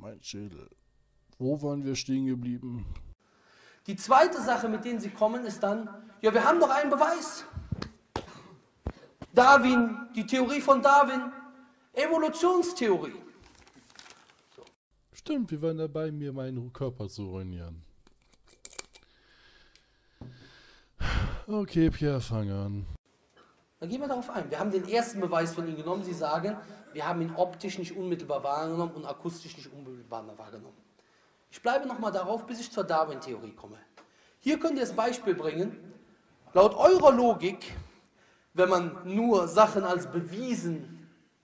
mein Schädel. Wo waren wir stehen geblieben? Die zweite Sache, mit denen sie kommen, ist dann, ja, wir haben doch einen Beweis. Darwin, die Theorie von Darwin, Evolutionstheorie. Stimmt, wir waren dabei, mir meinen Körper zu ruinieren. Okay, Pierre, fang an. Dann gehen wir darauf ein. Wir haben den ersten Beweis von ihnen genommen. Sie sagen, wir haben ihn optisch nicht unmittelbar wahrgenommen und akustisch nicht unmittelbar wahrgenommen. Ich bleibe nochmal darauf, bis ich zur Darwin-Theorie komme. Hier könnt ihr das Beispiel bringen. Laut eurer Logik, wenn man nur Sachen als bewiesen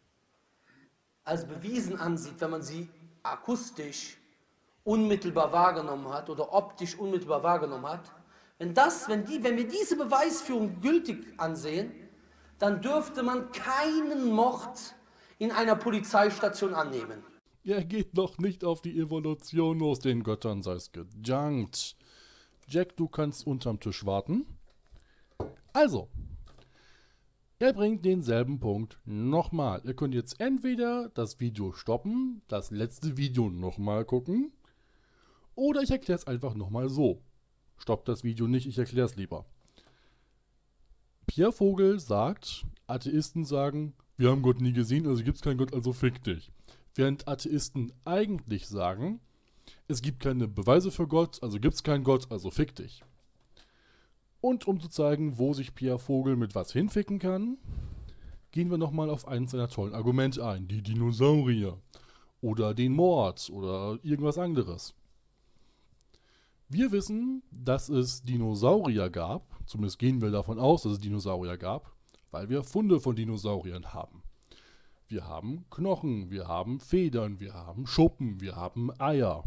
ansieht, wenn man sie akustisch unmittelbar wahrgenommen hat oder optisch unmittelbar wahrgenommen hat, wenn wir diese Beweisführung gültig ansehen, dann dürfte man keinen Mord in einer Polizeistation annehmen. Er geht noch nicht auf die Evolution los, den Göttern sei's gedankt. Jack, du kannst unterm Tisch warten. Also, er bringt denselben Punkt nochmal. Ihr könnt jetzt entweder das Video stoppen, das letzte Video nochmal gucken, oder ich erkläre es einfach nochmal so. Stoppt das Video nicht, ich erkläre es lieber. Pierre Vogel sagt, Atheisten sagen, wir haben Gott nie gesehen, also gibt es keinen Gott, also fick dich. Während Atheisten eigentlich sagen, es gibt keine Beweise für Gott, also gibt es keinen Gott, also fick dich. Und um zu zeigen, wo sich Pierre Vogel mit was hinficken kann, gehen wir nochmal auf eines seiner tollen Argumente ein. Die Dinosaurier oder den Mord oder irgendwas anderes. Wir wissen, dass es Dinosaurier gab, zumindest gehen wir davon aus, dass es Dinosaurier gab, weil wir Funde von Dinosauriern haben. Wir haben Knochen, wir haben Federn, wir haben Schuppen, wir haben Eier.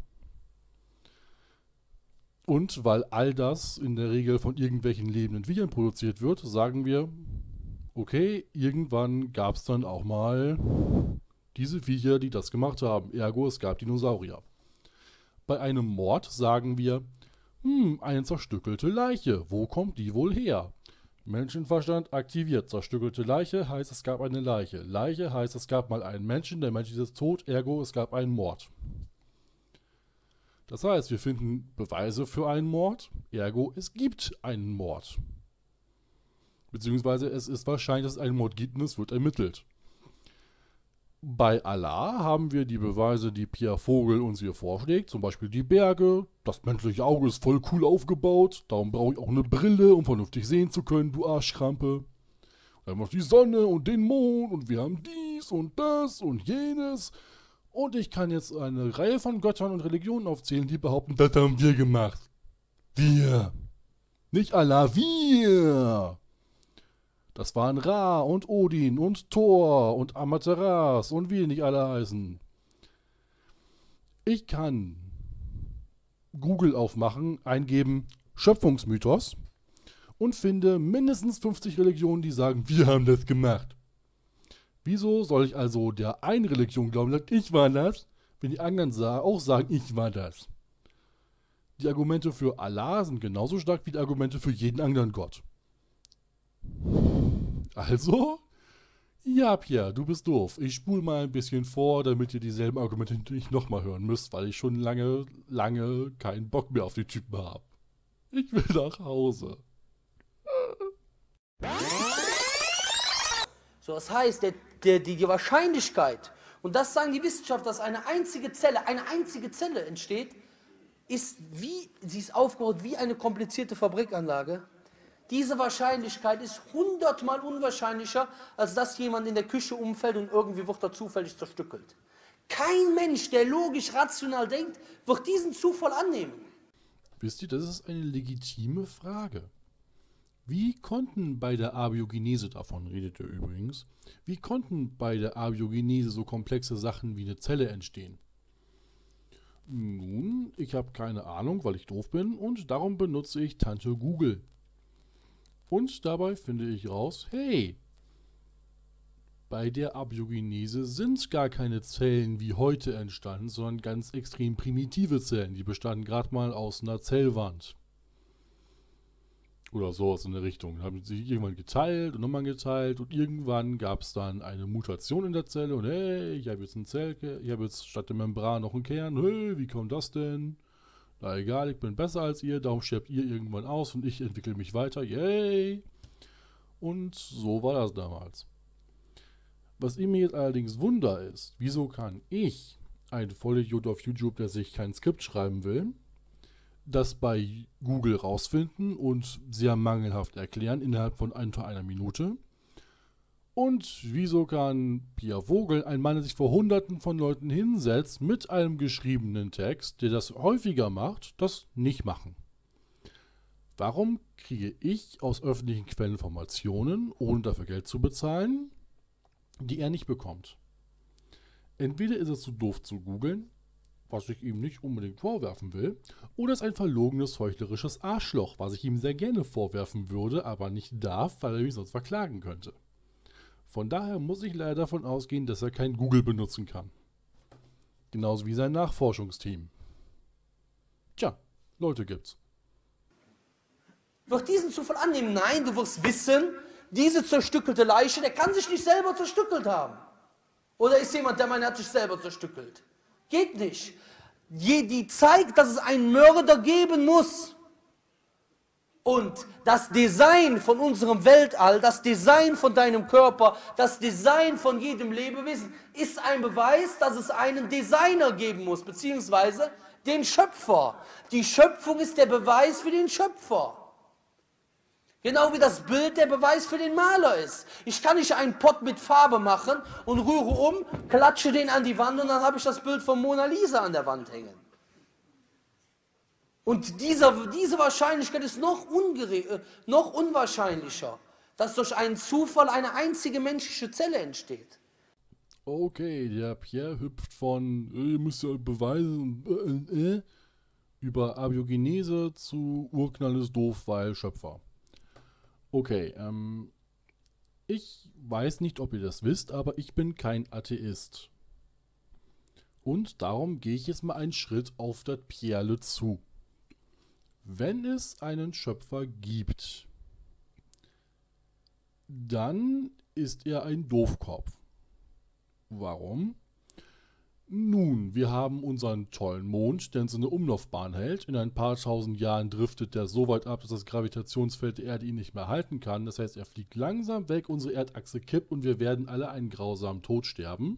Und weil all das in der Regel von irgendwelchen lebenden Viechern produziert wird, sagen wir, okay, irgendwann gab es dann auch mal diese Viecher, die das gemacht haben. Ergo, es gab Dinosaurier. Bei einem Mord sagen wir, eine zerstückelte Leiche, wo kommt die wohl her? Menschenverstand aktiviert. Zerstückelte Leiche heißt, es gab eine Leiche. Leiche heißt, es gab mal einen Menschen, der Mensch ist jetzt tot, ergo, es gab einen Mord. Das heißt, wir finden Beweise für einen Mord, ergo, es gibt einen Mord. Beziehungsweise es ist wahrscheinlich, dass es einen Mord gibt und es wird ermittelt. Bei Allah haben wir die Beweise, die Pierre Vogel uns hier vorschlägt, zum Beispiel die Berge, das menschliche Auge ist voll cool aufgebaut, darum brauche ich auch eine Brille, um vernünftig sehen zu können, du Arschkrampe. Wir haben noch die Sonne und den Mond und wir haben dies und das und jenes. Und ich kann jetzt eine Reihe von Göttern und Religionen aufzählen, die behaupten, das haben wir gemacht. Wir. Nicht Allah, wir. Das waren Ra und Odin und Thor und Amaterasu und wie nicht alle heißen. Ich kann Google aufmachen, eingeben Schöpfungsmythos und finde mindestens 50 Religionen, die sagen, wir haben das gemacht. Wieso soll ich also der einen Religion glauben, sagt, ich war das, wenn die anderen auch sagen, ich war das? Die Argumente für Allah sind genauso stark wie die Argumente für jeden anderen Gott. Also, ja Pierre, du bist doof. Ich spule mal ein bisschen vor, damit ihr dieselben Argumente nicht nochmal hören müsst, weil ich schon lange keinen Bock mehr auf die Typen habe. Ich will nach Hause. So, das heißt, die Wahrscheinlichkeit, und das sagen die Wissenschaftler, dass eine einzige Zelle entsteht, sie ist aufgebaut wie eine komplizierte Fabrikanlage. Diese Wahrscheinlichkeit ist 100-mal unwahrscheinlicher, als dass jemand in der Küche umfällt und irgendwie wird er zufällig zerstückelt. Kein Mensch, der logisch, rational denkt, wird diesen Zufall annehmen. Wisst ihr, das ist eine legitime Frage. Wie konnten bei der Abiogenese, davon redet ihr übrigens, wie konnten bei der Abiogenese so komplexe Sachen wie eine Zelle entstehen? Nun, ich habe keine Ahnung, weil ich doof bin und darum benutze ich Tante Google. Und dabei finde ich raus, hey, bei der Abiogenese sind gar keine Zellen wie heute entstanden, sondern ganz extrem primitive Zellen. Die bestanden gerade mal aus einer Zellwand. Oder sowas in der Richtung. Dann haben sie sich irgendwann geteilt und nochmal geteilt und irgendwann gab es dann eine Mutation in der Zelle und hey, ich habe jetzt ein ich habe jetzt statt der Membran noch einen Kern. Hey, wie kommt das denn? Na egal, ich bin besser als ihr, darum sterbt ihr irgendwann aus und ich entwickle mich weiter. Yay! Und so war das damals. Was mir jetzt allerdings Wunder ist, wieso kann ich, ein Vollidiot auf YouTube, der sich kein Skript schreiben will, das bei Google rausfinden und sehr mangelhaft erklären innerhalb von unter einer Minute? Und wieso kann Pia Vogel, ein Mann, der sich vor Hunderten von Leuten hinsetzt, mit einem geschriebenen Text, der das häufiger macht, das nicht machen? Warum kriege ich aus öffentlichen Quellen Informationen, ohne dafür Geld zu bezahlen, die er nicht bekommt? Entweder ist er zu doof zu googeln, was ich ihm nicht unbedingt vorwerfen will, oder ist ein verlogenes, heuchlerisches Arschloch, was ich ihm sehr gerne vorwerfen würde, aber nicht darf, weil er mich sonst verklagen könnte. Von daher muss ich leider davon ausgehen, dass er kein Google benutzen kann. Genauso wie sein Nachforschungsteam. Tja, Leute gibt's. Wird diesen Zufall annehmen? Nein, du wirst wissen, diese zerstückelte Leiche, der kann sich nicht selber zerstückelt haben. Oder ist jemand, der meint, er hat sich selber zerstückelt? Geht nicht. Die zeigt, dass es einen Mörder geben muss. Und das Design von unserem Weltall, das Design von deinem Körper, das Design von jedem Lebewesen ist ein Beweis, dass es einen Designer geben muss, beziehungsweise den Schöpfer. Die Schöpfung ist der Beweis für den Schöpfer. Genau wie das Bild der Beweis für den Maler ist. Ich kann nicht einen Pott mit Farbe machen und rühre um, klatsche den an die Wand und dann habe ich das Bild von Mona Lisa an der Wand hängen. Und diese Wahrscheinlichkeit ist noch unwahrscheinlicher, dass durch einen Zufall eine einzige menschliche Zelle entsteht. Okay, der Pierre hüpft von, ihr müsst ja beweisen, über Abiogenese zu Urknall ist doof, weil Schöpfer. Okay, ich weiß nicht, ob ihr das wisst, aber ich bin kein Atheist. Und darum gehe ich jetzt mal einen Schritt auf das Pierre zu. Wenn es einen Schöpfer gibt, dann ist er ein Doofkopf. Warum? Nun, wir haben unseren tollen Mond, der uns in eine Umlaufbahn hält. In ein paar tausend Jahren driftet der so weit ab, dass das Gravitationsfeld der Erde ihn nicht mehr halten kann. Das heißt, er fliegt langsam weg, unsere Erdachse kippt und wir werden alle einen grausamen Tod sterben.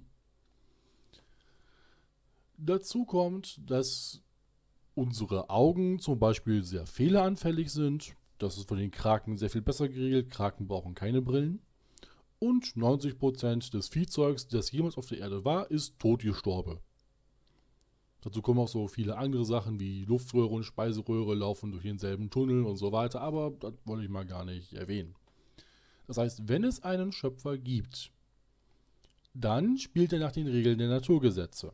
Dazu kommt, dass unsere Augen zum Beispiel sehr fehleranfällig sind. Das ist von den Kraken sehr viel besser geregelt. Kraken brauchen keine Brillen. Und 90% des Viehzeugs, das jemals auf der Erde war, ist totgestorben. Dazu kommen auch so viele andere Sachen wie Luftröhre und Speiseröhre laufen durch denselben Tunnel und so weiter, aber das wollte ich mal gar nicht erwähnen. Das heißt, wenn es einen Schöpfer gibt, dann spielt er nach den Regeln der Naturgesetze.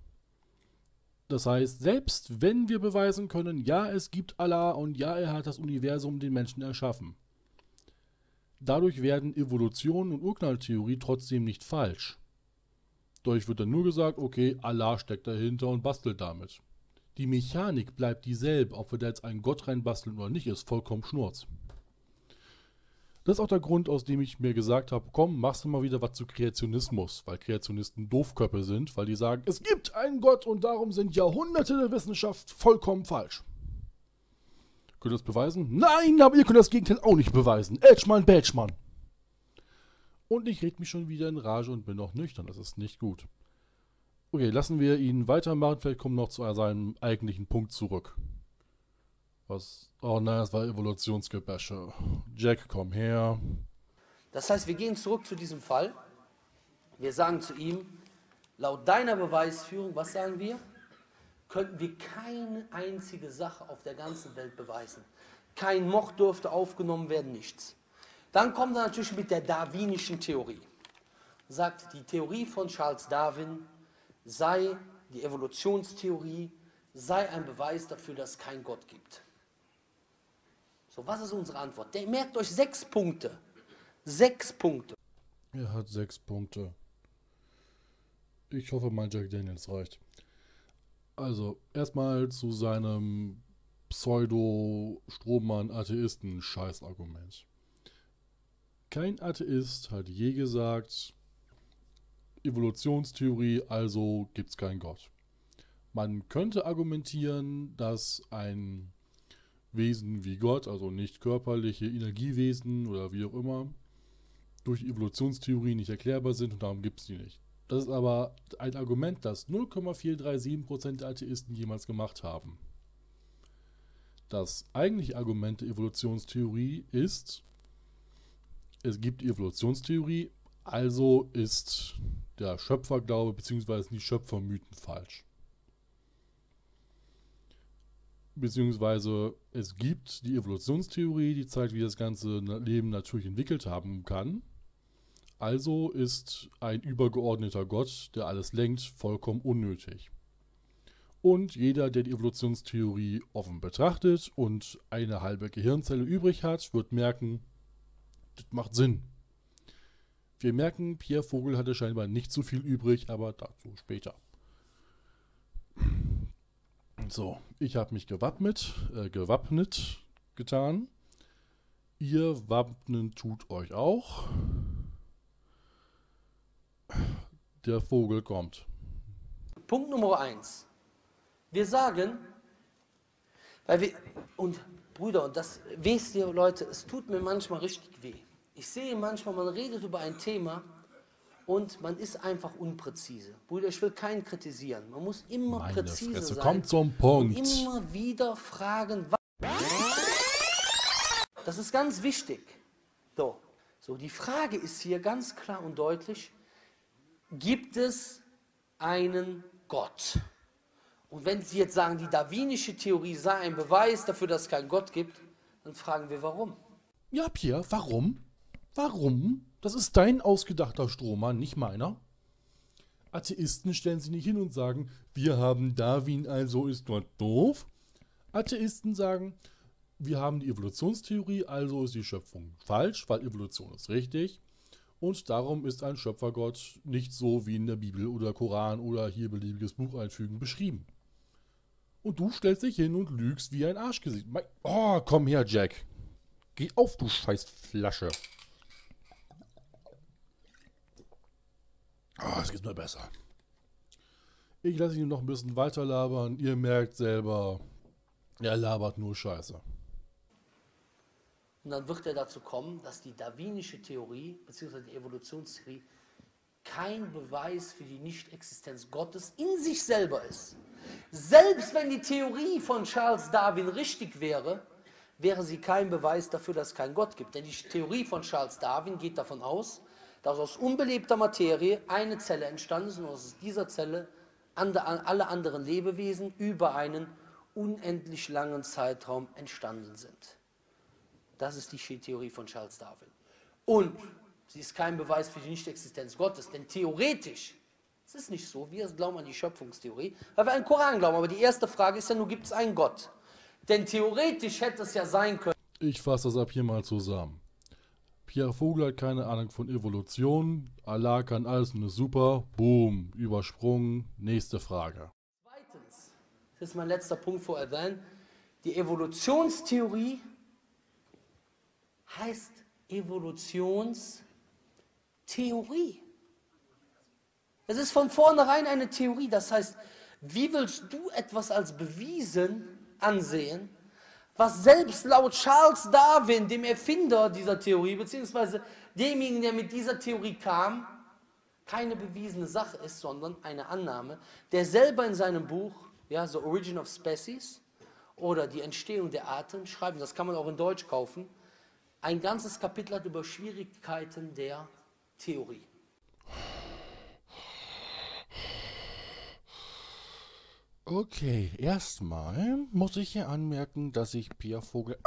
Das heißt, selbst wenn wir beweisen können, ja, es gibt Allah und ja, er hat das Universum den Menschen erschaffen, dadurch werden Evolution und Urknalltheorie trotzdem nicht falsch. Dadurch wird dann nur gesagt, okay, Allah steckt dahinter und bastelt damit. Die Mechanik bleibt dieselbe, ob wir da jetzt einen Gott reinbasteln oder nicht, ist vollkommen Schnurz. Das ist auch der Grund, aus dem ich mir gesagt habe, komm, machst du mal wieder was zu Kreationismus, weil Kreationisten Doofköpfe sind, weil die sagen, es gibt einen Gott und darum sind Jahrhunderte der Wissenschaft vollkommen falsch. Könnt ihr das beweisen? Nein, aber ihr könnt das Gegenteil auch nicht beweisen. Edgemann, Badgemann. Und ich rede mich schon wieder in Rage und bin noch nüchtern. Das ist nicht gut. Okay, lassen wir ihn weitermachen. Vielleicht kommen wir noch zu seinem eigentlichen Punkt zurück. Was? Oh nein, das war Evolutionsgebäsche. Jack, komm her. Das heißt, wir gehen zurück zu diesem Fall. Wir sagen zu ihm, laut deiner Beweisführung, was sagen wir? Könnten wir keine einzige Sache auf der ganzen Welt beweisen. Kein Mord dürfte aufgenommen werden, nichts. Dann kommt er natürlich mit der darwinischen Theorie. Sagt, die Theorie von Charles Darwin sei, die Evolutionstheorie, sei ein Beweis dafür, dass es keinen Gott gibt. So, was ist unsere Antwort? Merkt euch 6 Punkte. 6 Punkte. Er hat 6 Punkte. Ich hoffe, mein Jack Daniels reicht. Also, erstmal zu seinem Pseudo-Strohmann-Atheisten-Scheißargument. Kein Atheist hat je gesagt, Evolutionstheorie, also gibt's keinen Gott. Man könnte argumentieren, dass ein Wesen wie Gott, also nicht körperliche Energiewesen oder wie auch immer, durch Evolutionstheorie nicht erklärbar sind und darum gibt es die nicht. Das ist aber ein Argument, das 0,437% der Atheisten jemals gemacht haben. Das eigentliche Argument der Evolutionstheorie ist, es gibt Evolutionstheorie, also ist der Schöpferglaube bzw. die Schöpfermythen falsch. Beziehungsweise es gibt die Evolutionstheorie, die zeigt, wie das ganze Leben natürlich entwickelt haben kann. Also ist ein übergeordneter Gott, der alles lenkt, vollkommen unnötig. Und jeder, der die Evolutionstheorie offen betrachtet und eine halbe Gehirnzelle übrig hat, wird merken, das macht Sinn. Wir merken, Pierre Vogel hatte scheinbar nicht so viel übrig, aber dazu später. So, ich habe mich gewappnet getan. Ihr wappnen tut euch auch. Der Vogel kommt. Punkt Nummer 1. Wir sagen, und Brüder, und das wisst ihr Leute, es tut mir manchmal richtig weh. Ich sehe manchmal, man redet über ein Thema und man ist einfach unpräzise. Brüder, ich will keinen kritisieren. Man muss immer Meine präzise Fresse, sein. kommt zum Punkt. Und immer wieder fragen, das ist ganz wichtig. So, die Frage ist hier ganz klar und deutlich, gibt es einen Gott? Und wenn Sie jetzt sagen, die darwinische Theorie sei ein Beweis dafür, dass es keinen Gott gibt, dann fragen wir, warum? Ja, Pierre, warum? Warum? Das ist dein ausgedachter Strohmann, nicht meiner. Atheisten stellen sich nicht hin und sagen, wir haben Darwin, also ist Gott doof. Atheisten sagen, wir haben die Evolutionstheorie, also ist die Schöpfung falsch, weil Evolution ist richtig. Und darum ist ein Schöpfergott nicht so wie in der Bibel oder Koran oder hier beliebiges Buch einfügen beschrieben. Und du stellst dich hin und lügst wie ein Arschgesicht. Oh, komm her, Jack. Geh auf, du scheiß Flasche. Oh, es geht mir besser. Ich lasse ihn noch ein bisschen weiter labern. Ihr merkt selber, er labert nur Scheiße. Und dann wird er dazu kommen, dass die darwinische Theorie bzw. die Evolutionstheorie kein Beweis für die Nichtexistenz Gottes in sich selber ist. Selbst wenn die Theorie von Charles Darwin richtig wäre, wäre sie kein Beweis dafür, dass es keinen Gott gibt. Denn die Theorie von Charles Darwin geht davon aus, dass aus unbelebter Materie eine Zelle entstanden ist und aus dieser Zelle alle anderen Lebewesen über einen unendlich langen Zeitraum entstanden sind. Das ist die Theorie von Charles Darwin. Und sie ist kein Beweis für die Nichtexistenz Gottes, denn theoretisch, es ist nicht so, wir glauben an die Schöpfungstheorie, weil wir an den Koran glauben, aber die erste Frage ist ja nur, gibt es einen Gott? Denn theoretisch hätte es ja sein können. Ich fasse das ab hier mal zusammen. Pierre Vogel hat keine Ahnung von Evolution, Allah kann alles und ist super, boom, übersprungen, nächste Frage. Zweitens, das ist mein letzter Punkt vor Adhan, die Evolutionstheorie heißt Evolutionstheorie. Es ist von vornherein eine Theorie, das heißt, wie willst du etwas als bewiesen ansehen, was selbst laut Charles Darwin, dem Erfinder dieser Theorie, beziehungsweise demjenigen, der mit dieser Theorie kam, keine bewiesene Sache ist, sondern eine Annahme, der selber in seinem Buch, ja, The Origin of Species oder die Entstehung der Arten schreibt, das kann man auch in Deutsch kaufen, ein ganzes Kapitel hat über Schwierigkeiten der Theorie. Okay, erstmal muss ich hier anmerken, dass ich Pierre Vogel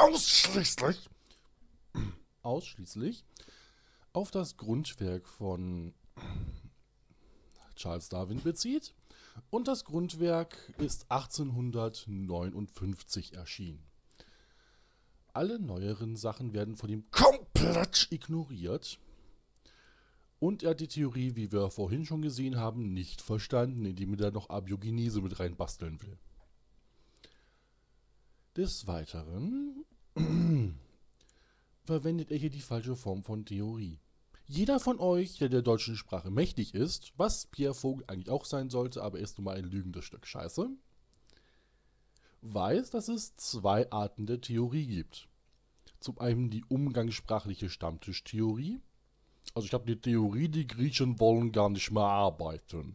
ausschließlich auf das Grundwerk von Charles Darwin bezieht. Und das Grundwerk ist 1859 erschienen. Alle neueren Sachen werden von ihm komplett ignoriert. Und er hat die Theorie, wie wir vorhin schon gesehen haben, nicht verstanden, indem er da noch Abiogenese mit reinbasteln will. Des Weiteren verwendet er hier die falsche Form von Theorie. Jeder von euch, der der deutschen Sprache mächtig ist, was Pierre Vogel eigentlich auch sein sollte, aber er ist nun mal ein lügendes Stück Scheiße, weiß, dass es zwei Arten der Theorie gibt. Zum einen die umgangssprachliche Stammtischtheorie. Also ich habe die Theorie, die Griechen wollen gar nicht mehr arbeiten.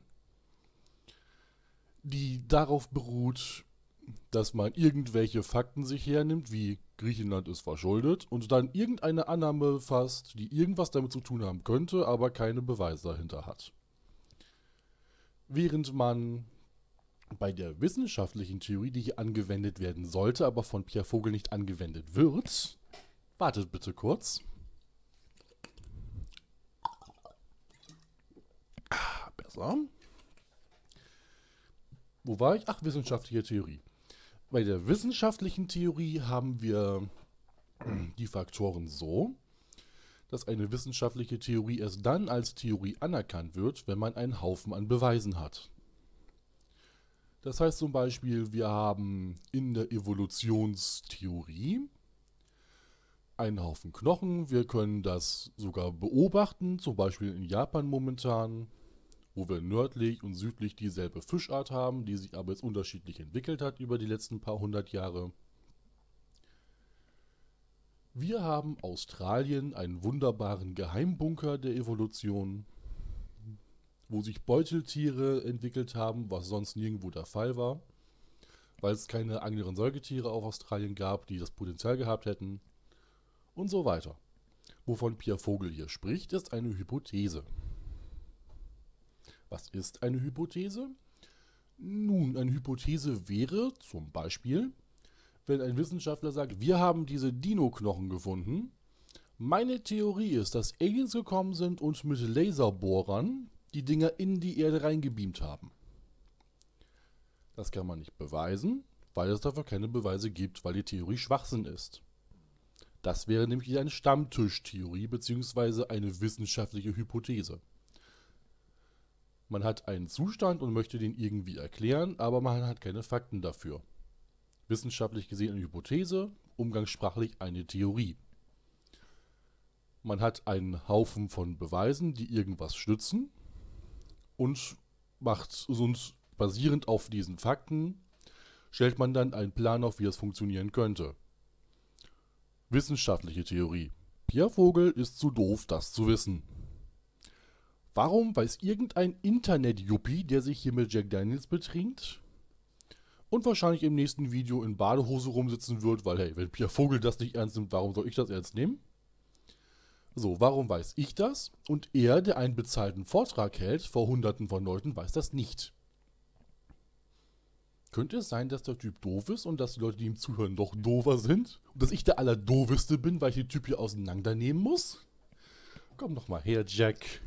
Die darauf beruht, dass man irgendwelche Fakten sich hernimmt, wie Griechenland ist verschuldet, und dann irgendeine Annahme fasst, die irgendwas damit zu tun haben könnte, aber keine Beweise dahinter hat. Während man bei der wissenschaftlichen Theorie, die hier angewendet werden sollte, aber von Pierre Vogel nicht angewendet wird, wartet bitte kurz. Besser. Wo war ich? Ach, wissenschaftliche Theorie. Bei der wissenschaftlichen Theorie haben wir die Faktoren so, dass eine wissenschaftliche Theorie erst dann als Theorie anerkannt wird, wenn man einen Haufen an Beweisen hat. Das heißt zum Beispiel, wir haben in der Evolutionstheorie einen Haufen Knochen, wir können das sogar beobachten, zum Beispiel in Japan momentan, wo wir nördlich und südlich dieselbe Fischart haben, die sich aber jetzt unterschiedlich entwickelt hat über die letzten paar hundert Jahre. Wir haben Australien, einen wunderbaren Geheimbunker der Evolution, wo sich Beuteltiere entwickelt haben, was sonst nirgendwo der Fall war, weil es keine anderen Säugetiere auf Australien gab, die das Potenzial gehabt hätten und so weiter. Wovon Pierre Vogel hier spricht, ist eine Hypothese. Was ist eine Hypothese? Nun, eine Hypothese wäre zum Beispiel, wenn ein Wissenschaftler sagt, wir haben diese Dino-Knochen gefunden. Meine Theorie ist, dass Aliens gekommen sind und mit Laserbohrern die Dinger in die Erde reingebeamt haben. Das kann man nicht beweisen, weil es dafür keine Beweise gibt, weil die Theorie Schwachsinn ist. Das wäre nämlich eine Stammtischtheorie bzw. eine wissenschaftliche Hypothese. Man hat einen Zustand und möchte den irgendwie erklären, aber man hat keine Fakten dafür. Wissenschaftlich gesehen eine Hypothese, umgangssprachlich eine Theorie. Man hat einen Haufen von Beweisen, die irgendwas stützen und basierend auf diesen Fakten stellt man dann einen Plan auf, wie es funktionieren könnte. Wissenschaftliche Theorie. Pierre Vogel ist zu doof, das zu wissen. Warum weiß irgendein Internet-Yuppie, der sich hier mit Jack Daniels betrinkt und wahrscheinlich im nächsten Video in Badehose rumsitzen wird, weil hey, wenn Pierre Vogel das nicht ernst nimmt, warum soll ich das ernst nehmen? So, warum weiß ich das? Und er, der einen bezahlten Vortrag hält vor Hunderten von Leuten, weiß das nicht. Könnte es sein, dass der Typ doof ist und dass die Leute, die ihm zuhören, doch doofer sind? Und dass ich der Allerdoofeste bin, weil ich den Typ hier auseinandernehmen muss? Komm doch mal her, Jack.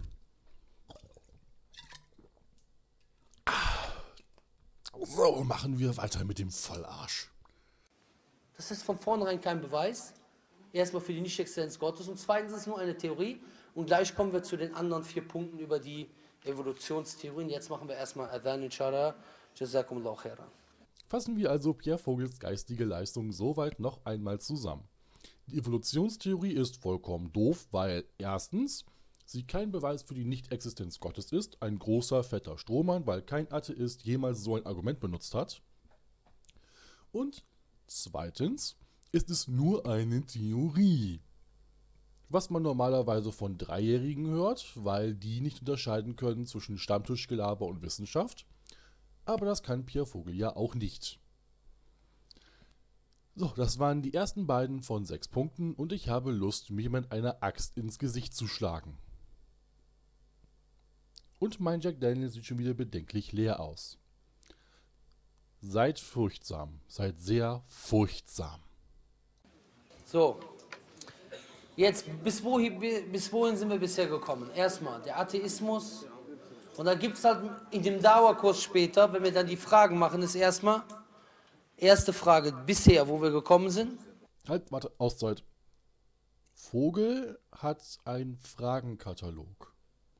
So, machen wir weiter mit dem Vollarsch. Das ist von vornherein kein Beweis. Erstmal für die Nicht-Existenz Gottes und zweitens ist es nur eine Theorie. Und gleich kommen wir zu den anderen 4 Punkten über die Evolutionstheorien. Jetzt machen wir erstmal Adhan inshallah. Jazakumullahu khairan. Fassen wir also Pierre Vogels geistige Leistung soweit noch einmal zusammen. Die Evolutionstheorie ist vollkommen doof, weil erstens sie kein Beweis für die Nicht-Existenz Gottes ist, ein großer, fetter Strohmann, weil kein Atheist jemals so ein Argument benutzt hat. Und zweitens ist es nur eine Theorie. Was man normalerweise von Dreijährigen hört, weil die nicht unterscheiden können zwischen Stammtischgelaber und Wissenschaft. Aber das kann Pierre Vogel ja auch nicht. So, das waren die ersten beiden von 6 Punkten und ich habe Lust, mich mit einer Axt ins Gesicht zu schlagen. Und mein Jack Daniels sieht schon wieder bedenklich leer aus. Seid furchtsam, seid sehr furchtsam. So, jetzt bis wohin sind wir bisher gekommen? Erstmal der Atheismus. Und dann gibt es halt in dem Dauerkurs später, wenn wir dann die Fragen machen, ist erstmal erste Frage bisher, wo wir gekommen sind. Halt, warte, Auszeit. Vogel hat einen Fragenkatalog.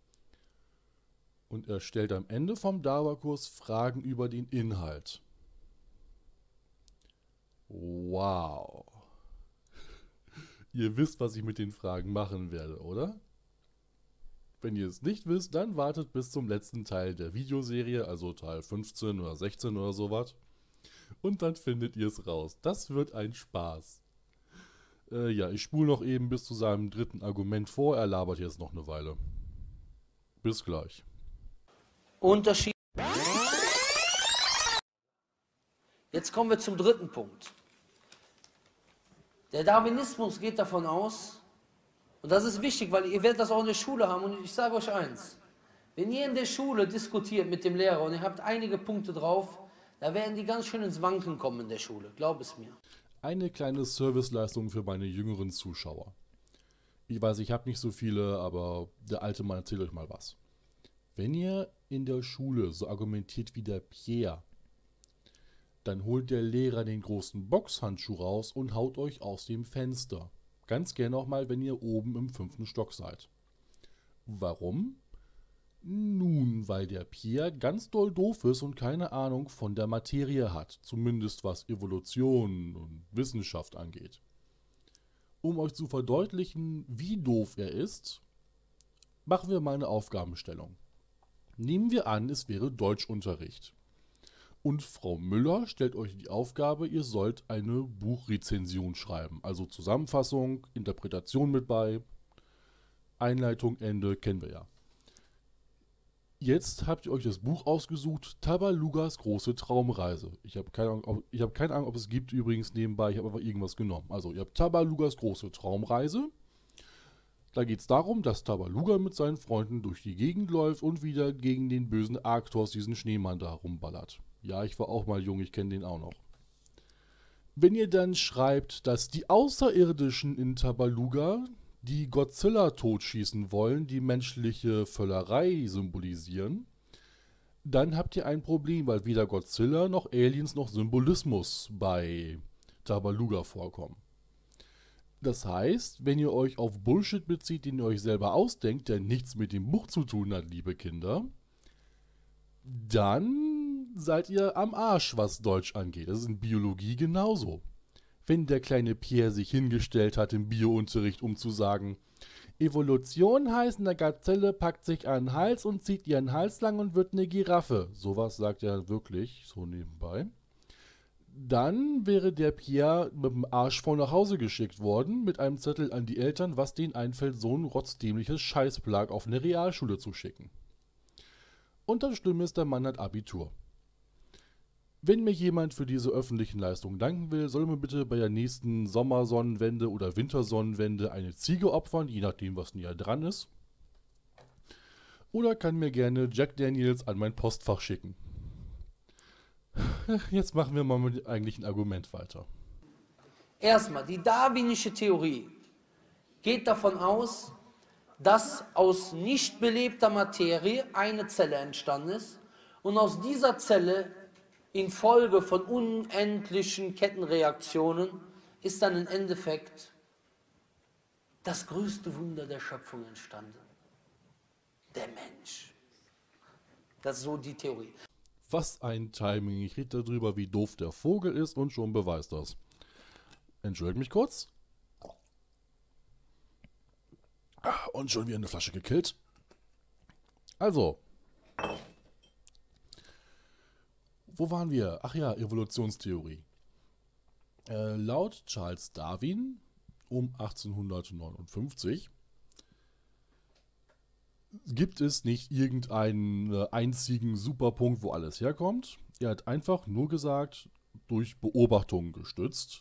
Und er stellt am Ende vom Dauerkurs Fragen über den Inhalt. Wow. Ihr wisst, was ich mit den Fragen machen werde, oder? Wenn ihr es nicht wisst, dann wartet bis zum letzten Teil der Videoserie, also Teil 15 oder 16 oder sowas. Und dann findet ihr es raus. Das wird ein Spaß. Ja, ich spule noch eben bis zu seinem dritten Argument vor. Er labert jetzt noch eine Weile. Bis gleich. Unterschied. Jetzt kommen wir zum dritten Punkt. Der Darwinismus geht davon aus, und das ist wichtig, weil ihr werdet das auch in der Schule haben, und ich sage euch eins, wenn ihr in der Schule diskutiert mit dem Lehrer und ihr habt einige Punkte drauf, da werden die ganz schön ins Wanken kommen in der Schule, glaub es mir. Eine kleine Serviceleistung für meine jüngeren Zuschauer. Ich weiß, ich habe nicht so viele, aber der alte Mann erzählt euch mal was. Wenn ihr in der Schule so argumentiert wie der Pierre, dann holt der Lehrer den großen Boxhandschuh raus und haut euch aus dem Fenster. Ganz gerne auch mal, wenn ihr oben im 5. Stock seid. Warum? Nun, weil der Pierre ganz doll doof ist und keine Ahnung von der Materie hat, zumindest was Evolution und Wissenschaft angeht. Um euch zu verdeutlichen, wie doof er ist, machen wir mal eine Aufgabenstellung. Nehmen wir an, es wäre Deutschunterricht. Und Frau Müller stellt euch die Aufgabe, ihr sollt eine Buchrezension schreiben. Also Zusammenfassung, Interpretation mit bei, Einleitung, Ende, kennen wir ja. Jetzt habt ihr euch das Buch ausgesucht, Tabalugas große Traumreise. Ich habe keine Ahnung, ob es gibt übrigens nebenbei, ich habe einfach irgendwas genommen. Also ihr habt Tabalugas große Traumreise. Da geht es darum, dass Tabaluga mit seinen Freunden durch die Gegend läuft und wieder gegen den bösen Arktos, diesen Schneemann, da rumballert. Ja, ich war auch mal jung, ich kenne den auch noch. Wenn ihr dann schreibt, dass die Außerirdischen in Tabaluga, die Godzilla totschießen wollen, die menschliche Völlerei symbolisieren, dann habt ihr ein Problem, weil weder Godzilla noch Aliens noch Symbolismus bei Tabaluga vorkommen. Das heißt, wenn ihr euch auf Bullshit bezieht, den ihr euch selber ausdenkt, der nichts mit dem Buch zu tun hat, liebe Kinder, dann seid ihr am Arsch, was Deutsch angeht. Das ist in Biologie genauso. Wenn der kleine Pierre sich hingestellt hat im Biounterricht, um zu sagen, Evolution heißt, eine Gazelle packt sich an den Hals und zieht ihren Hals lang und wird eine Giraffe. Sowas sagt er wirklich, so nebenbei. Dann wäre der Pierre mit dem Arsch voll nach Hause geschickt worden, mit einem Zettel an die Eltern, was denen einfällt, so ein rotzdämliches Scheißplag auf eine Realschule zu schicken. Und das Schlimme ist, der Mann hat Abitur. Wenn mir jemand für diese öffentlichen Leistungen danken will, soll mir bitte bei der nächsten Sommersonnenwende oder Wintersonnenwende eine Ziege opfern, je nachdem, was näher dran ist. Oder kann mir gerne Jack Daniels an mein Postfach schicken. Jetzt machen wir mal mit dem eigentlichen Argument weiter. Erstmal, die darwinische Theorie geht davon aus, dass aus nicht belebter Materie eine Zelle entstanden ist und aus dieser Zelle infolge von unendlichen Kettenreaktionen ist dann im Endeffekt das größte Wunder der Schöpfung entstanden. Der Mensch. Das ist so die Theorie. Was ein Timing. Ich rede darüber, wie doof der Vogel ist und schon beweist das. Entschuldigt mich kurz. Und schon wieder eine Flasche gekillt. Also. Wo waren wir? Ach ja, Evolutionstheorie. Laut Charles Darwin um 1859 gibt es nicht irgendeinen einzigen Superpunkt, wo alles herkommt. Er hat einfach nur gesagt, durch Beobachtungen gestützt,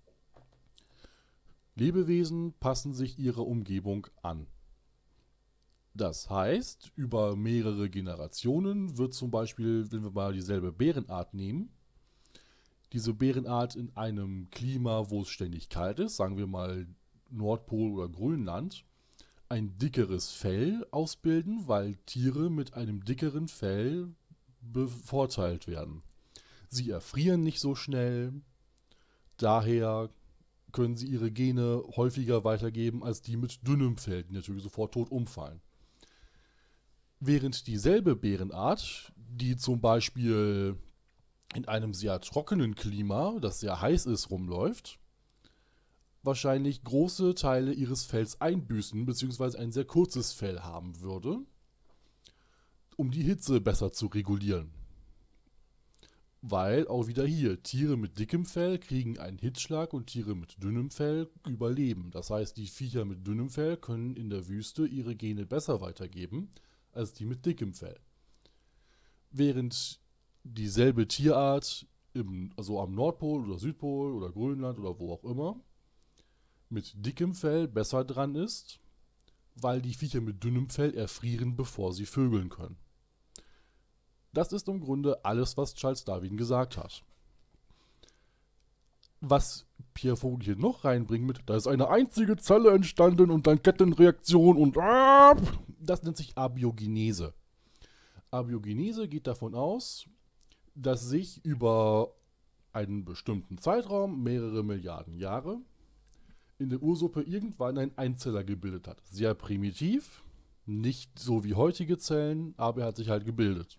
Lebewesen passen sich ihrer Umgebung an. Das heißt, über mehrere Generationen wird zum Beispiel, wenn wir mal dieselbe Bärenart nehmen, diese Bärenart in einem Klima, wo es ständig kalt ist, sagen wir mal Nordpol oder Grönland, ein dickeres Fell ausbilden, weil Tiere mit einem dickeren Fell bevorteilt werden. Sie erfrieren nicht so schnell, daher können sie ihre Gene häufiger weitergeben als die mit dünnem Fell, die natürlich sofort tot umfallen. Während dieselbe Bärenart, die zum Beispiel in einem sehr trockenen Klima, das sehr heiß ist, rumläuft, wahrscheinlich große Teile ihres Fells einbüßen, beziehungsweise ein sehr kurzes Fell haben würde, um die Hitze besser zu regulieren. Weil auch wieder hier, Tiere mit dickem Fell kriegen einen Hitzschlag und Tiere mit dünnem Fell überleben. Das heißt, die Viecher mit dünnem Fell können in der Wüste ihre Gene besser weitergeben als die mit dickem Fell. Während dieselbe Tierart, also am Nordpol oder Südpol oder Grönland oder wo auch immer, mit dickem Fell besser dran ist, weil die Viecher mit dünnem Fell erfrieren, bevor sie vögeln können. Das ist im Grunde alles, was Charles Darwin gesagt hat. Was Pierre Vogel hier noch reinbringt mit, da ist eine einzige Zelle entstanden und dann Kettenreaktion und das nennt sich Abiogenese. Abiogenese geht davon aus, dass sich über einen bestimmten Zeitraum, mehrere Milliarden Jahre, in der Ursuppe irgendwann ein Einzeller gebildet hat. Sehr primitiv, nicht so wie heutige Zellen, aber er hat sich halt gebildet.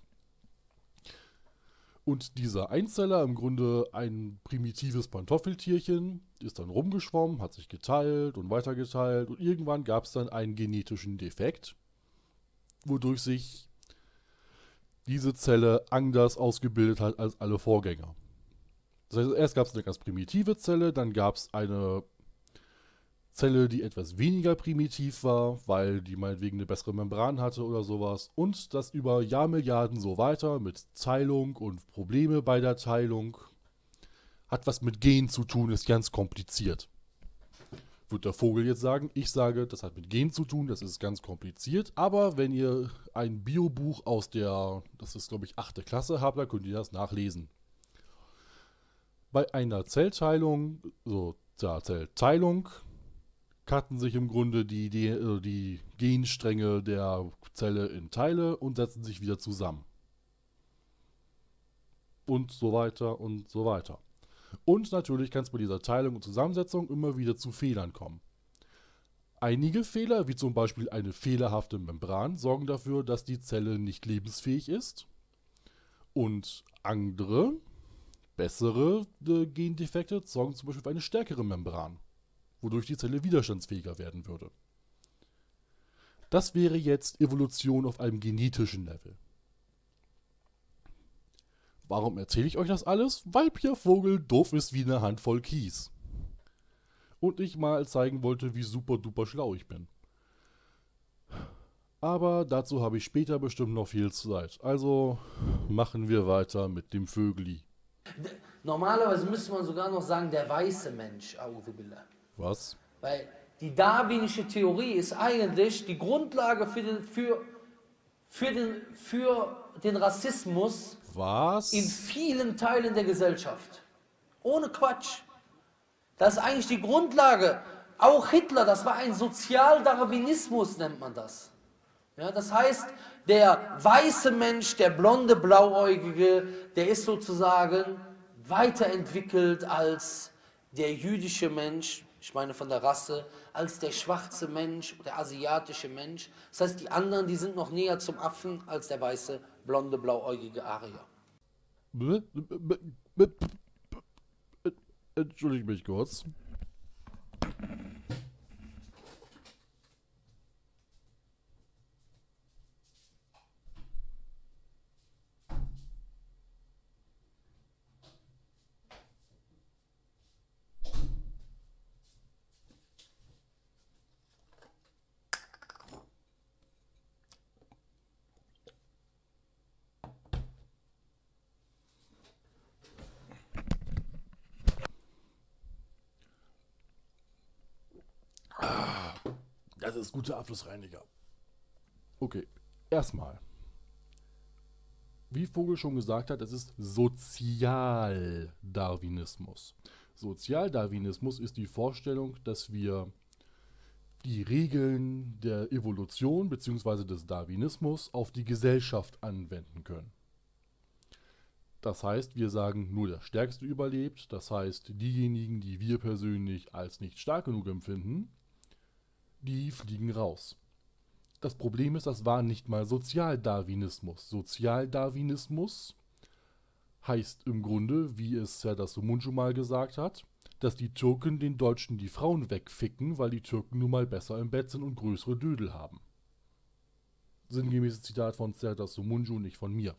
Und dieser Einzeller, im Grunde ein primitives Pantoffeltierchen, ist dann rumgeschwommen, hat sich geteilt und weitergeteilt und irgendwann gab es dann einen genetischen Defekt, wodurch sich diese Zelle anders ausgebildet hat als alle Vorgänger. Das heißt, erst gab es eine ganz primitive Zelle, dann gab es eine Zelle, die etwas weniger primitiv war, weil die meinetwegen eine bessere Membran hatte oder sowas. Und das über Jahrmilliarden so weiter mit Teilung und Probleme bei der Teilung. Hat was mit Gen zu tun, ist ganz kompliziert. Wird der Vogel jetzt sagen. Ich sage, das hat mit Gen zu tun, das ist ganz kompliziert. Aber wenn ihr ein Biobuch aus der, das ist glaube ich 8. Klasse habt, dann könnt ihr das nachlesen. Bei einer Zellteilung, Zellteilung, cutten sich im Grunde die Genstränge der Zelle in Teile und setzen sich wieder zusammen. Und so weiter und so weiter. Und natürlich kann es bei dieser Teilung und Zusammensetzung immer wieder zu Fehlern kommen. Einige Fehler, wie zum Beispiel eine fehlerhafte Membran, sorgen dafür, dass die Zelle nicht lebensfähig ist. Und andere, bessere Gendefekte sorgen zum Beispiel für eine stärkere Membran, wodurch die Zelle widerstandsfähiger werden würde. Das wäre jetzt Evolution auf einem genetischen Level. Warum erzähle ich euch das alles? Weil Pierre Vogel doof ist wie eine Handvoll Kies. Und ich mal zeigen wollte, wie super duper schlau ich bin. Aber dazu habe ich später bestimmt noch viel Zeit. Also machen wir weiter mit dem Vögeli. Normalerweise müsste man sogar noch sagen, der weiße Mensch, A'udhu Billah. Was? Weil die darwinische Theorie ist eigentlich die Grundlage für den Rassismus Was? in vielen Teilen der Gesellschaft. Ohne Quatsch. Das ist eigentlich die Grundlage. Auch Hitler, das war ein Sozialdarwinismus, nennt man das. Ja, das heißt, der weiße Mensch, der blonde, blauäugige, der ist sozusagen weiterentwickelt als der jüdische Mensch, ich meine von der Rasse, als der schwarze Mensch, der asiatische Mensch. Das heißt, die anderen, die sind noch näher zum Affen als der weiße, blonde, blauäugige Arier. Entschuldige mich kurz. Das ist guter Abflussreiniger. Okay, erstmal. Wie Vogel schon gesagt hat, es ist Sozialdarwinismus. Sozialdarwinismus ist die Vorstellung, dass wir die Regeln der Evolution bzw. des Darwinismus auf die Gesellschaft anwenden können. Das heißt, wir sagen, nur der Stärkste überlebt. Das heißt, diejenigen, die wir persönlich als nicht stark genug empfinden, die fliegen raus. Das Problem ist, das war nicht mal Sozialdarwinismus. Sozialdarwinismus Heißt im Grunde, wie es Serdar Somuncu mal gesagt hat, dass die Türken den Deutschen die Frauen wegficken, weil die Türken nun mal besser im Bett sind und größere Dödel haben. Sinngemäßes Zitat von Serdar Somuncu, nicht von mir.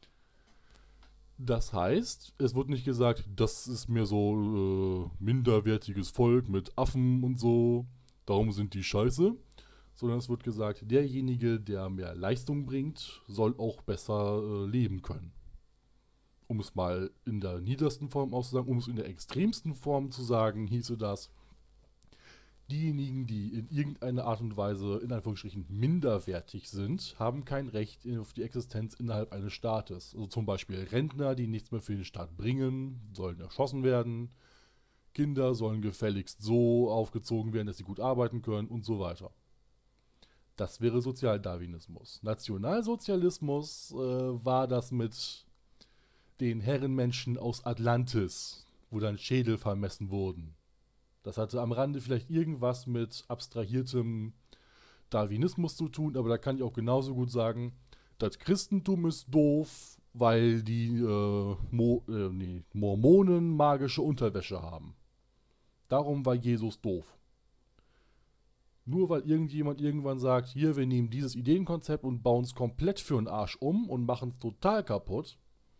Das heißt, es wird nicht gesagt, das ist mir so minderwertiges Volk mit Affen und so, darum sind die scheiße, sondern es wird gesagt, derjenige, der mehr Leistung bringt, soll auch besser leben können. Um es mal in der niedersten Form auszusagen, um es in der extremsten Form zu sagen, hieße das, diejenigen, die in irgendeiner Art und Weise in Anführungsstrichen minderwertig sind, haben kein Recht auf die Existenz innerhalb eines Staates. Also zum Beispiel Rentner, die nichts mehr für den Staat bringen, sollen erschossen werden. Kinder sollen gefälligst so aufgezogen werden, dass sie gut arbeiten können und so weiter. Das wäre Sozialdarwinismus. Nationalsozialismus war das mit den Herrenmenschen aus Atlantis, wo dann Schädel vermessen wurden. Das hatte am Rande vielleicht irgendwas mit abstrahiertem Darwinismus zu tun, aber da kann ich auch genauso gut sagen, das Christentum ist doof, weil die Mormonen magische Unterwäsche haben. Darum war Jesus doof. Nur weil irgendjemand irgendwann sagt, hier, wir nehmen dieses Ideenkonzept und bauen es komplett für den Arsch um und machen es total kaputt,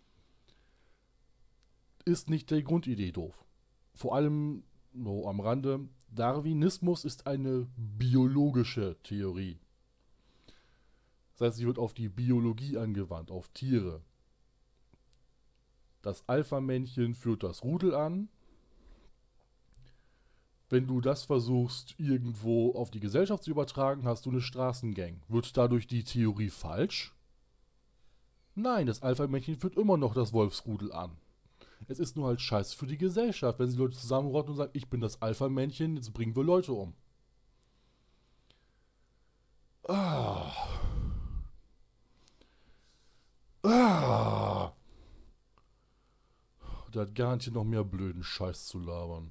ist nicht die Grundidee doof. Vor allem nur am Rande, Darwinismus ist eine biologische Theorie. Das heißt, sie wird auf die Biologie angewandt, auf Tiere. Das Alpha-Männchen führt das Rudel an. Wenn du das versuchst, irgendwo auf die Gesellschaft zu übertragen, hast du eine Straßengang. Wird dadurch die Theorie falsch? Nein, das Alpha-Männchen führt immer noch das Wolfsrudel an. Es ist nur halt scheiße für die Gesellschaft, wenn sie Leute zusammenrotten und sagen, ich bin das Alpha-Männchen, jetzt bringen wir Leute um. Ah. Ah. Der hat garantiert noch mehr blöden Scheiß zu labern.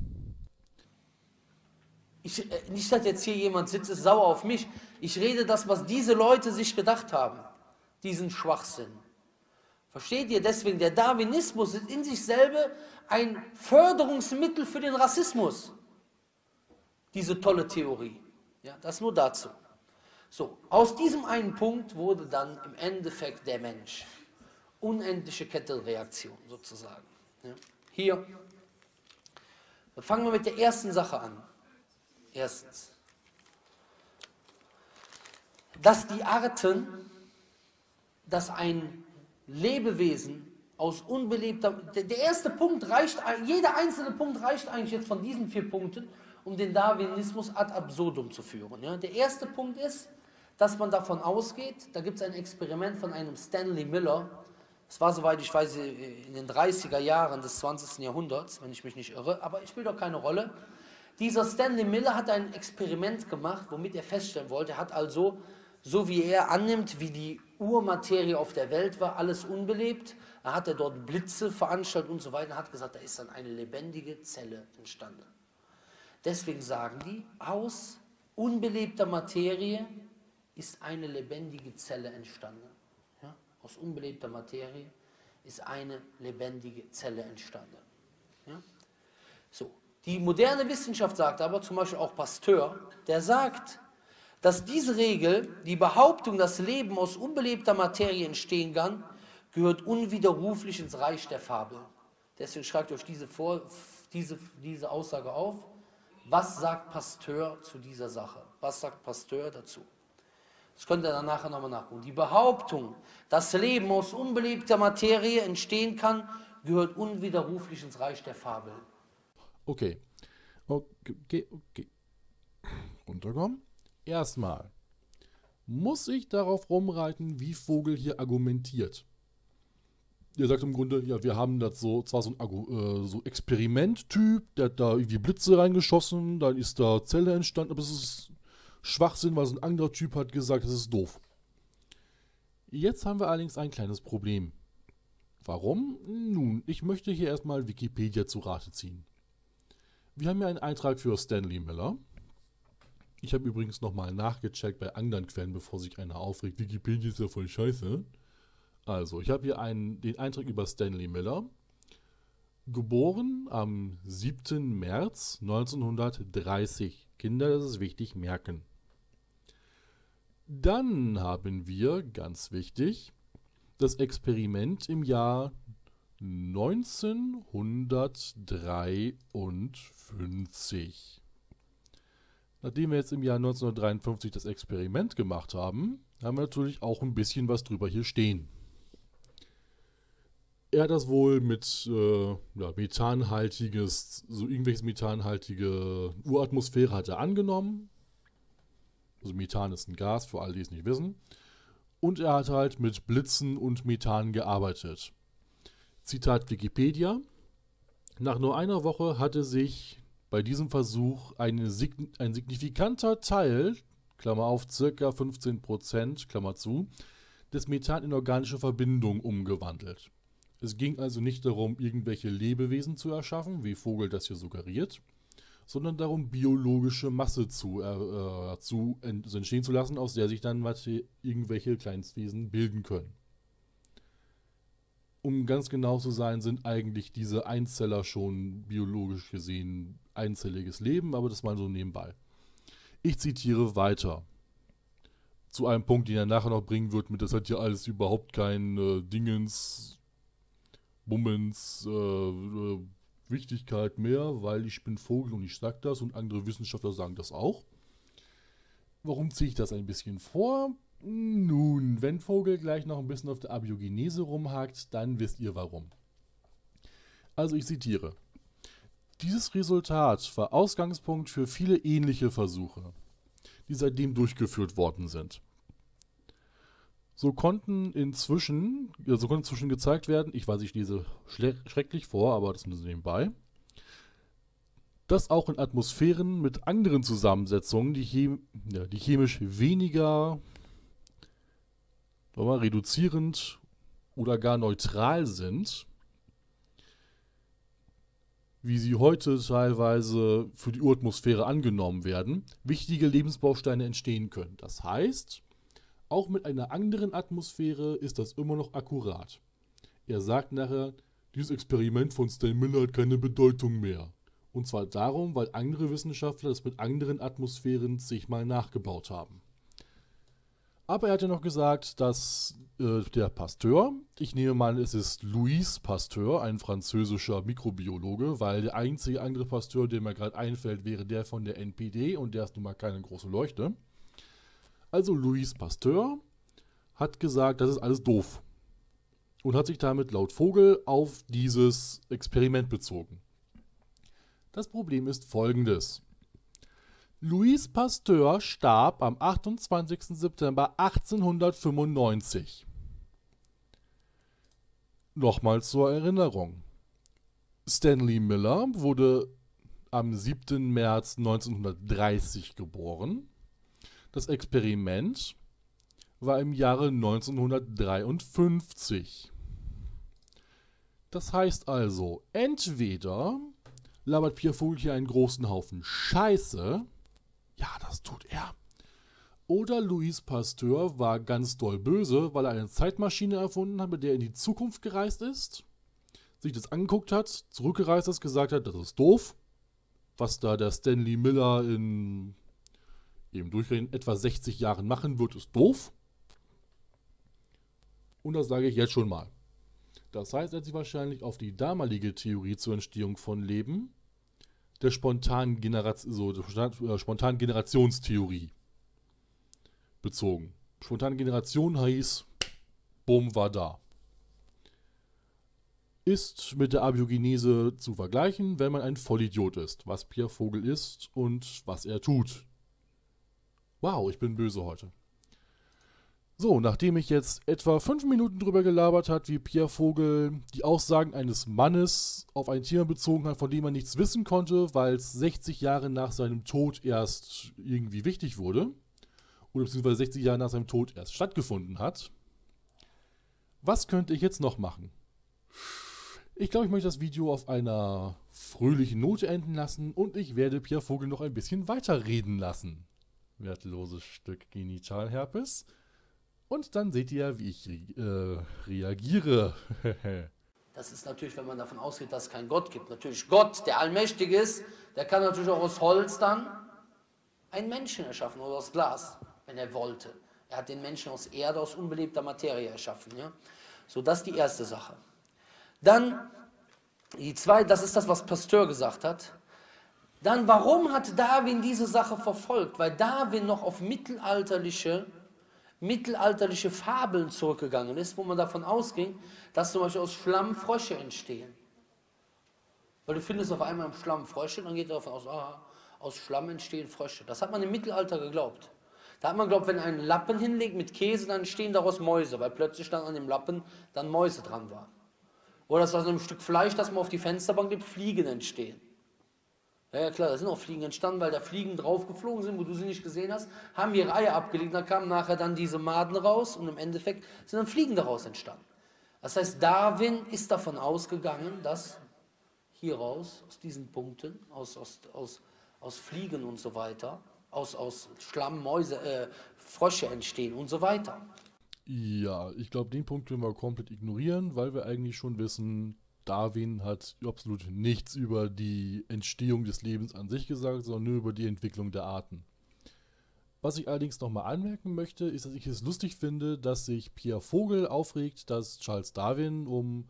Nicht, dass jetzt hier jemand sitzt, ist sauer auf mich. Ich rede das, was diese Leute sich gedacht haben. Diesen Schwachsinn. Versteht ihr? Deswegen, der Darwinismus ist in sich selber ein Förderungsmittel für den Rassismus. Diese tolle Theorie. Ja, das nur dazu. So, aus diesem einen Punkt wurde dann im Endeffekt der Mensch. Unendliche Kettenreaktion sozusagen. Ja. Hier. Fangen wir mit der ersten Sache an. Erstens. Dass die Arten, dass ein Lebewesen aus unbelebter... Der erste Punkt reicht, jeder einzelne Punkt reicht eigentlich jetzt von diesen 4 Punkten, um den Darwinismus ad absurdum zu führen. Ja? Der erste Punkt ist, dass man davon ausgeht, da gibt es ein Experiment von einem Stanley Miller, das war, soweit ich weiß, in den 30er Jahren des 20. Jahrhunderts, wenn ich mich nicht irre, aber spielt doch keine Rolle. Dieser Stanley Miller hat ein Experiment gemacht, womit er feststellen wollte, er hat also, so wie er annimmt, wie die Urmaterie auf der Welt war, alles unbelebt. Er hat dort Blitze veranstaltet und so weiter. Er hat gesagt, da ist dann eine lebendige Zelle entstanden. Deswegen sagen die, aus unbelebter Materie ist eine lebendige Zelle entstanden. Ja? Aus unbelebter Materie ist eine lebendige Zelle entstanden. Ja? So. Die moderne Wissenschaft sagt aber, zum Beispiel auch Pasteur, der sagt, dass diese Regel, die Behauptung, dass Leben aus unbelebter Materie entstehen kann, gehört unwiderruflich ins Reich der Fabel. Deswegen schreibt euch diese Aussage auf. Was sagt Pasteur zu dieser Sache? Was sagt Pasteur dazu? Das könnt ihr dann nachher nochmal nachgucken. Die Behauptung, dass Leben aus unbelebter Materie entstehen kann, gehört unwiderruflich ins Reich der Fabel. Okay. Runterkommen. Erstmal muss ich darauf rumreiten, wie Vogel hier argumentiert. Er sagt im Grunde, ja, wir haben das so, zwar so ein so Experimenttyp, der hat da irgendwie Blitze reingeschossen, dann ist da Zelle entstanden, aber es ist Schwachsinn, weil so ein anderer Typ hat gesagt, das ist doof. Jetzt haben wir allerdings ein kleines Problem. Warum? Nun, ich möchte hier erstmal Wikipedia zu Rate ziehen. Wir haben hier einen Eintrag für Stanley Miller. Ich habe übrigens nochmal nachgecheckt bei anderen Quellen, bevor sich einer aufregt. Wikipedia ist ja voll scheiße. Also, ich habe hier den Eintrag über Stanley Miller. Geboren am 7. März 1930. Kinder, das ist wichtig, merken. Dann haben wir, ganz wichtig, das Experiment im Jahr 1953. Nachdem wir jetzt im Jahr 1953 das Experiment gemacht haben, haben wir natürlich auch ein bisschen was drüber hier stehen. Er hat das wohl mit methanhaltiges, so irgendwelches methanhaltige Uratmosphäre hat er angenommen. Also Methan ist ein Gas, für alle, die es nicht wissen. Und er hat halt mit Blitzen und Methan gearbeitet. Zitat Wikipedia. Nach nur einer Woche hatte sich bei diesem Versuch ein signifikanter Teil, Klammer auf, ca. 15%, Klammer zu, des Methan in organische Verbindung umgewandelt. Es ging also nicht darum, irgendwelche Lebewesen zu erschaffen, wie Vogel das hier suggeriert, sondern darum, biologische Masse entstehen zu lassen, aus der sich dann irgendwelche Kleinstwesen bilden können. Um ganz genau zu sein, sind eigentlich diese Einzeller schon biologisch gesehen einzelliges Leben, aber das mal so nebenbei. Ich zitiere weiter. Zu einem Punkt, den er nachher noch bringen wird, mit das hat ja alles überhaupt kein Dingens, Bummens, Wichtigkeit mehr, weil ich bin Vogel und ich sag das und andere Wissenschaftler sagen das auch. Warum ziehe ich das ein bisschen vor? Nun, wenn Vogel gleich noch ein bisschen auf der Abiogenese rumhakt, dann wisst ihr warum. Also ich zitiere. Dieses Resultat war Ausgangspunkt für viele ähnliche Versuche, die seitdem durchgeführt worden sind. So konnten inzwischen gezeigt werden, ich weiß, ich lese schrecklich vor, aber das müssen wir nebenbei, dass auch in Atmosphären mit anderen Zusammensetzungen, die chemisch weniger reduzierend oder gar neutral sind, wie sie heute teilweise für die Uratmosphäre angenommen werden, wichtige Lebensbausteine entstehen können. Das heißt, auch mit einer anderen Atmosphäre ist das immer noch akkurat. Er sagt nachher, dieses Experiment von Stan Miller hat keine Bedeutung mehr. Und zwar darum, weil andere Wissenschaftler das mit anderen Atmosphären sich mal nachgebaut haben. Aber er hat ja noch gesagt, dass der Pasteur, ich nehme mal, es ist Louis Pasteur, ein französischer Mikrobiologe, weil der einzige andere Pasteur, der mir gerade einfällt, wäre der von der NPD und der ist nun mal keine große Leuchte. Also Louis Pasteur hat gesagt, das ist alles doof und hat sich damit laut Vogel auf dieses Experiment bezogen. Das Problem ist folgendes. Louis Pasteur starb am 28. September 1895. Nochmal zur Erinnerung. Stanley Miller wurde am 7. März 1930 geboren. Das Experiment war im Jahre 1953. Das heißt also, entweder labert Pierre Vogel hier einen großen Haufen Scheiße, ja, das tut er, oder Louis Pasteur war ganz doll böse, weil er eine Zeitmaschine erfunden hat, mit der er in die Zukunft gereist ist, sich das angeguckt hat, zurückgereist ist, gesagt hat, das ist doof, was da der Stanley Miller in eben durchgerechnet etwa 60 Jahren machen wird, ist doof. Und das sage ich jetzt schon mal. Das heißt, er hat sich wahrscheinlich auf die damalige Theorie zur Entstehung von Leben, der spontanen Generationstheorie bezogen. Spontane Generation heißt, bumm, war da. Ist mit der Abiogenese zu vergleichen, wenn man ein Vollidiot ist, was Pierre Vogel ist und was er tut. Wow, ich bin böse heute. So, nachdem ich jetzt etwa 5 Minuten drüber gelabert hat, wie Pierre Vogel die Aussagen eines Mannes auf ein Thema bezogen hat, von dem man nichts wissen konnte, weil es 60 Jahre nach seinem Tod erst irgendwie wichtig wurde, oder beziehungsweise 60 Jahre nach seinem Tod erst stattgefunden hat, was könnte ich jetzt noch machen? Ich glaube, ich möchte das Video auf einer fröhlichen Note enden lassen und ich werde Pierre Vogel noch ein bisschen weiterreden lassen. Wertloses Stück Genitalherpes. Und dann seht ihr, wie ich reagiere. Das ist natürlich, wenn man davon ausgeht, dass es keinen Gott gibt. Natürlich Gott, der allmächtig ist, der kann natürlich auch aus Holz dann einen Menschen erschaffen oder aus Glas, wenn er wollte. Er hat den Menschen aus Erde, aus unbelebter Materie erschaffen. Ja? So, das ist die erste Sache. Dann, die zweite, das ist das, was Pasteur gesagt hat. Dann, warum hat Darwin diese Sache verfolgt? Weil Darwin noch auf mittelalterliche Fabeln zurückgegangen ist, wo man davon ausging, dass zum Beispiel aus Schlamm Frösche entstehen. Weil du findest auf einmal im Schlamm Frösche, dann geht er davon aus, aus Schlamm entstehen Frösche. Das hat man im Mittelalter geglaubt. Da hat man geglaubt, wenn einen Lappen hinlegt mit Käse, dann entstehen daraus Mäuse, weil plötzlich dann an dem Lappen dann Mäuse dran waren. Oder dass aus einem Stück Fleisch, das man auf die Fensterbank gibt, Fliegen entstehen. Ja klar, da sind auch Fliegen entstanden, weil da Fliegen draufgeflogen sind, wo du sie nicht gesehen hast, haben ihre Eier abgelegt, dann kamen nachher dann diese Maden raus und im Endeffekt sind dann Fliegen daraus entstanden. Das heißt, Darwin ist davon ausgegangen, dass hieraus, aus diesen Punkten, aus Fliegen und so weiter, aus Schlamm, Mäuse, Frösche entstehen und so weiter. Ja, ich glaube, den Punkt können wir komplett ignorieren, weil wir eigentlich schon wissen, Darwin hat absolut nichts über die Entstehung des Lebens an sich gesagt, sondern nur über die Entwicklung der Arten. Was ich allerdings nochmal anmerken möchte, ist, dass ich es lustig finde, dass sich Pierre Vogel aufregt, dass Charles Darwin um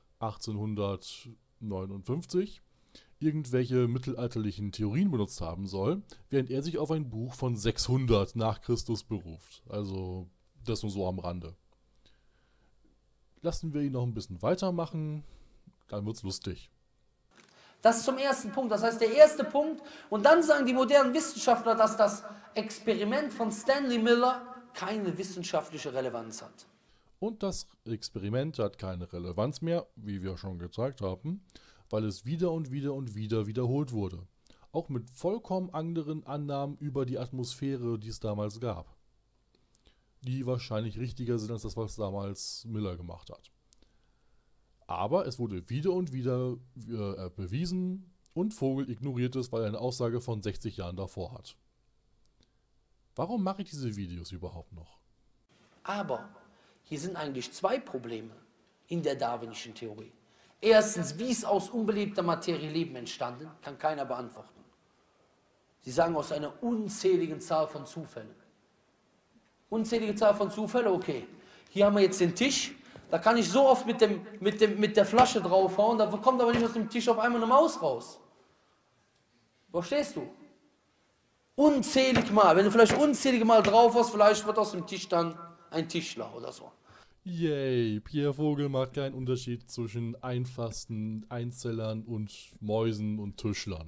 1859 irgendwelche mittelalterlichen Theorien benutzt haben soll, während er sich auf ein Buch von 600 nach Christus beruft. Also das nur so am Rande. Lassen wir ihn noch ein bisschen weitermachen, dann wird's lustig. Das ist zum ersten Punkt. Das heißt, der erste Punkt, und dann sagen die modernen Wissenschaftler, dass das Experiment von Stanley Miller keine wissenschaftliche Relevanz hat. Und das Experiment hat keine Relevanz mehr, wie wir schon gezeigt haben, weil es wieder und wieder und wieder wiederholt wurde. Auch mit vollkommen anderen Annahmen über die Atmosphäre, die es damals gab. Die wahrscheinlich richtiger sind als das, was damals Miller gemacht hat. Aber es wurde wieder und wieder bewiesen und Vogel ignoriert es, weil er eine Aussage von 60 Jahren davor hat. Warum mache ich diese Videos überhaupt noch? Aber hier sind eigentlich zwei Probleme in der darwinischen Theorie. Erstens, wie ist aus unbelebter Materie Leben entstanden, kann keiner beantworten. Sie sagen aus einer unzähligen Zahl von Zufällen. Unzählige Zahl von Zufällen, okay. Hier haben wir jetzt den Tisch. Da kann ich so oft mit der Flasche draufhauen, da kommt aber nicht aus dem Tisch auf einmal eine Maus raus. Verstehst du? Unzählig Mal. Wenn du vielleicht unzählige Mal drauf hast, vielleicht wird aus dem Tisch dann ein Tischler oder so. Yay, Pierre Vogel macht keinen Unterschied zwischen einfachsten Einzellern und Mäusen und Tischlern.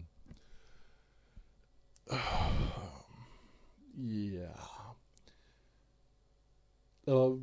Ja. Aber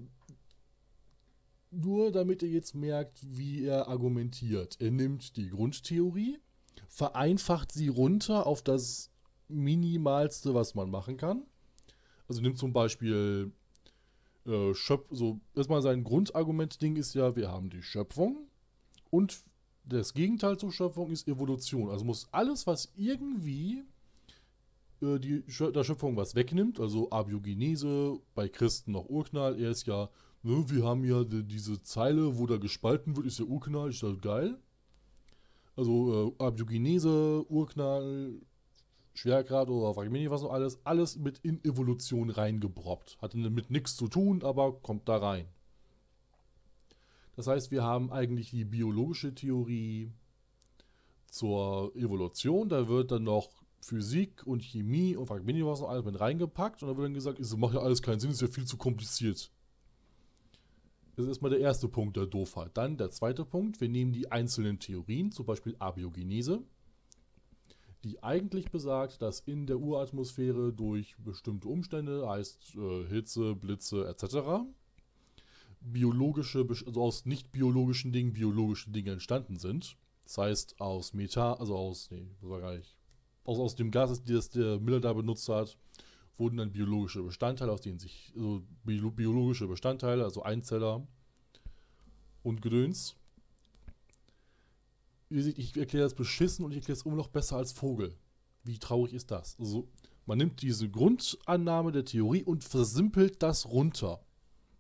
nur damit ihr jetzt merkt, wie er argumentiert. Er nimmt die Grundtheorie, vereinfacht sie runter auf das Minimalste, was man machen kann. Also nimmt zum Beispiel erstmal sein Grundargument-Ding ist ja, wir haben die Schöpfung und das Gegenteil zur Schöpfung ist Evolution. Also muss alles, was irgendwie der Schöpfung was wegnimmt, also Abiogenese, bei Christen noch Urknall, er ist ja, ne, wir haben ja diese Zeile, wo da gespalten wird, ist ja Urknall, ist ja geil. Also Abiogenese, Urknall, Schwergrad oder frag mich nicht was noch alles mit in Evolution reingebroppt. Hatte damit nichts zu tun, aber kommt da rein. Das heißt, wir haben eigentlich die biologische Theorie zur Evolution, da wird dann noch Physik und Chemie und frag mich nicht was noch alles mit reingepackt und da wird dann gesagt, das macht ja alles keinen Sinn, ist ja viel zu kompliziert. Das ist erstmal der erste Punkt der Doofheit. Dann der zweite Punkt, wir nehmen die einzelnen Theorien, zum Beispiel Abiogenese, die eigentlich besagt, dass in der Uratmosphäre durch bestimmte Umstände, heißt Hitze, Blitze etc., also aus nicht biologischen Dingen biologische Dinge entstanden sind. Das heißt aus Methan, aus dem Gas, das der Miller da benutzt hat, wurden dann biologische Bestandteile, aus denen sich, also biologische Bestandteile, also Einzeller und Gedöns. Wie ihr seht, ich erkläre das beschissen und ich erkläre es immer noch besser als Vogel. Wie traurig ist das? Also, man nimmt diese Grundannahme der Theorie und versimpelt das runter.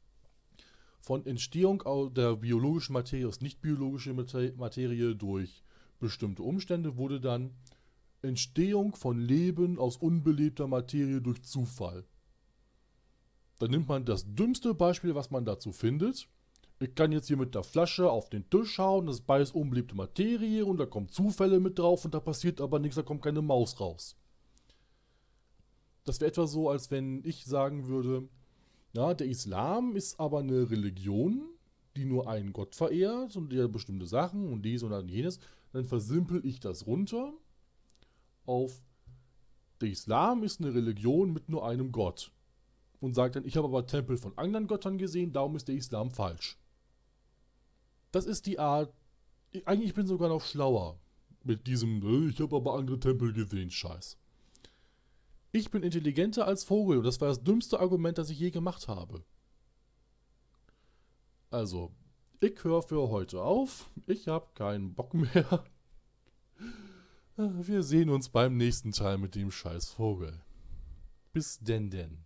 von Entstehung der biologischen Materie aus nicht biologische Materie durch bestimmte Umstände wurde dann Entstehung von Leben aus unbelebter Materie durch Zufall. Dann nimmt man das dümmste Beispiel, was man dazu findet. Ich kann jetzt hier mit der Flasche auf den Tisch hauen, das ist beides unbelebte Materie und da kommen Zufälle mit drauf und da passiert aber nichts, da kommt keine Maus raus. Das wäre etwa so, als wenn ich sagen würde, ja, der Islam ist aber eine Religion, die nur einen Gott verehrt und der bestimmte Sachen und dies und jenes. Dann versimpel ich das runter auf, der Islam ist eine Religion mit nur einem Gott. Und sagt dann, ich habe aber Tempel von anderen Göttern gesehen, darum ist der Islam falsch. Das ist die Art, eigentlich bin ich sogar noch schlauer mit diesem, ich habe aber andere Tempel gesehen, Scheiß. Ich bin intelligenter als Vogel und das war das dümmste Argument, das ich je gemacht habe. Also, ich höre für heute auf. Ich habe keinen Bock mehr. Wir sehen uns beim nächsten Teil mit dem scheiß Vogel. Bis denn.